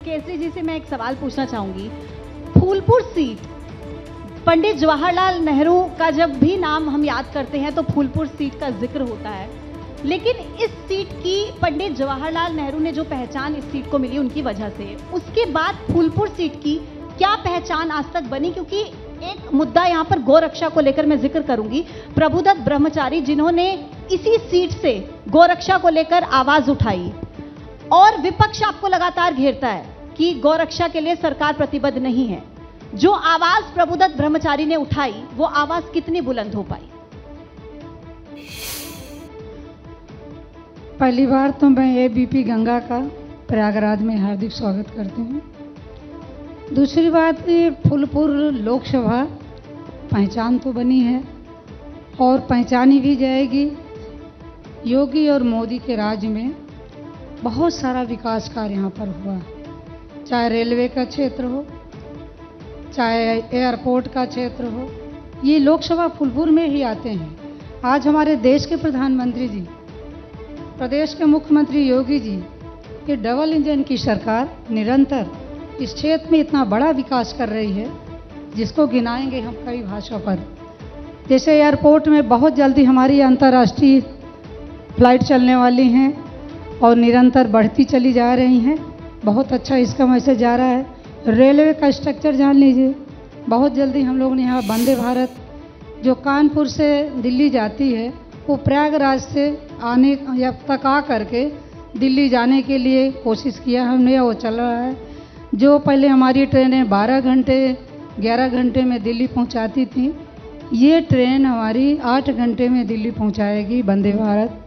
केसरी जी से मैं एक सवाल पूछना चाहूंगी। फूलपुर सीट, पंडित जवाहरलाल नेहरू का जब भी नाम हम याद करते हैं तो फूलपुर सीट का जिक्र होता है, लेकिन इस सीट की पंडित जवाहरलाल नेहरू ने जो पहचान इस सीट को मिली उनकी वजह से, उसके बाद फूलपुर सीट की क्या पहचान आज तक बनी? क्योंकि एक मुद्दा यहाँ पर गोरक्षा को लेकर मैं जिक्र करूंगी। प्रभुदत्त ब्रह्मचारी जिन्होंने इसी सीट से गोरक्षा को लेकर आवाज उठाई और विपक्ष आपको लगातार घेरता है कि गोरक्षा के लिए सरकार प्रतिबद्ध नहीं है। जो आवाज प्रभुदत्त ब्रह्मचारी ने उठाई वो आवाज कितनी बुलंद हो पाई? पहली बार तो मैं एबीपी गंगा का प्रयागराज में हार्दिक स्वागत करती हूँ। दूसरी बात, ये फूलपुर लोकसभा पहचान तो बनी है और पहचानी भी जाएगी। योगी और मोदी के राज में बहुत सारा विकास कार्य यहाँ पर हुआ, चाहे रेलवे का क्षेत्र हो, चाहे एयरपोर्ट का क्षेत्र हो, ये लोकसभा फूलपुर में ही आते हैं। आज हमारे देश के प्रधानमंत्री जी, प्रदेश के मुख्यमंत्री योगी जी, ये डबल इंजन की सरकार निरंतर इस क्षेत्र में इतना बड़ा विकास कर रही है जिसको गिनाएंगे हम कई भाषा पर। जैसे एयरपोर्ट में बहुत जल्दी हमारी अंतर्राष्ट्रीय फ्लाइट चलने वाली हैं और निरंतर बढ़ती चली जा रही हैं। बहुत अच्छा इसका मैसेज जा रहा है। रेलवे का स्ट्रक्चर जान लीजिए, बहुत जल्दी हम लोग ने यहाँ वंदे भारत जो कानपुर से दिल्ली जाती है वो प्रयागराज से आने या तक आ करके दिल्ली जाने के लिए कोशिश किया हमने, वो चल रहा है। जो पहले हमारी ट्रेनें 12 घंटे 11 घंटे में दिल्ली पहुंचाती थी, ये ट्रेन हमारी 8 घंटे में दिल्ली पहुंचाएगी, वंदे भारत।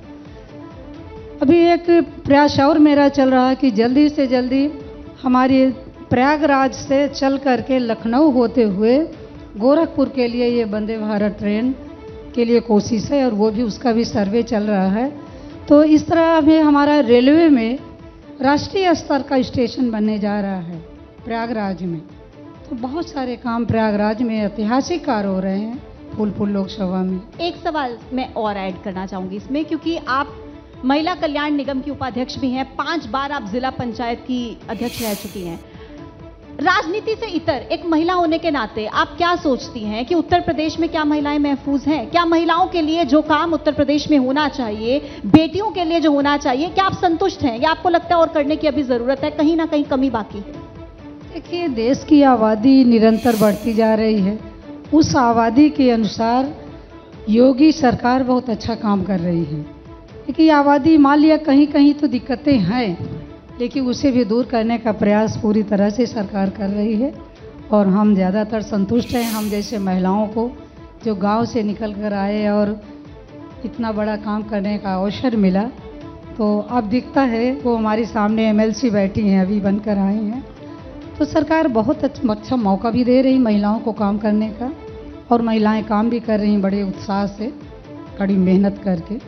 अभी एक प्रयास और मेरा चल रहा है कि जल्दी से जल्दी हमारी प्रयागराज से चल करके लखनऊ होते हुए गोरखपुर के लिए ये वंदे भारत ट्रेन के लिए कोशिश है और वो भी उसका भी सर्वे चल रहा है। तो इस तरह हमें हमारा रेलवे में राष्ट्रीय स्तर का स्टेशन बनने जा रहा है प्रयागराज में। तो बहुत सारे काम प्रयागराज में ऐतिहासिक कार्य हो रहे हैं फूलपुर लोकसभा में। एक सवाल मैं और ऐड करना चाहूंगी इसमें, क्योंकि आप महिला कल्याण निगम की उपाध्यक्ष भी हैं, 5 बार आप जिला पंचायत की अध्यक्ष रह चुकी हैं। राजनीति से इतर एक महिला होने के नाते आप क्या सोचती हैं कि उत्तर प्रदेश में क्या महिलाएं महफूज हैं? क्या महिलाओं के लिए जो काम उत्तर प्रदेश में होना चाहिए, बेटियों के लिए जो होना चाहिए, क्या आप संतुष्ट हैं या आपको लगता है और करने की अभी जरूरत है, कहीं ना कहीं कमी बाकी है? देखिए, देश की आबादी निरंतर बढ़ती जा रही है। उस आबादी के अनुसार योगी सरकार बहुत अच्छा काम कर रही है। देखिए, आबादी मान लिया कहीं कहीं तो दिक्कतें हैं, लेकिन उसे भी दूर करने का प्रयास पूरी तरह से सरकार कर रही है और हम ज़्यादातर संतुष्ट हैं। हम जैसे महिलाओं को जो गांव से निकल कर आए और इतना बड़ा काम करने का अवसर मिला, तो अब दिखता है वो हमारे सामने एमएलसी बैठी हैं, अभी बनकर आई हैं। तो सरकार बहुत अच्छा मौका भी दे रही महिलाओं को काम करने का और महिलाएं काम भी कर रही बड़े उत्साह से, कड़ी मेहनत करके।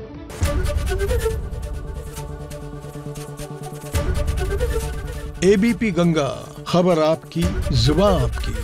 एबीपी गंगा, खबर आपकी, जुबान आपकी।